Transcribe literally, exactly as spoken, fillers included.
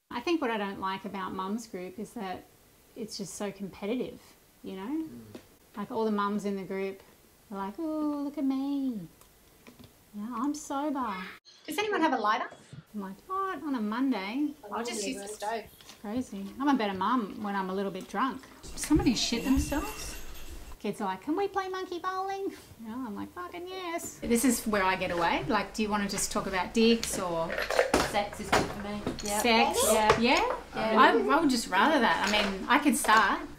I think what I don't like about mum's group is that it's just so competitive, you know? Mm. Like all the mums in the group are like, oh, look at me. Yeah, I'm sober. Does anyone have a lighter? I'm like, what? On a Monday? I'll just use the stove. It's crazy. I'm a better mum when I'm a little bit drunk. Somebody shit themselves. Kids are like, can we play monkey bowling? You know, I'm like, fucking yes. This is where I get away. Like, do you want to just talk about dicks or... Sex is good for me. Yep. Sex? Yeah. Yeah? Yeah. I, I would just rather that. I mean, I could start.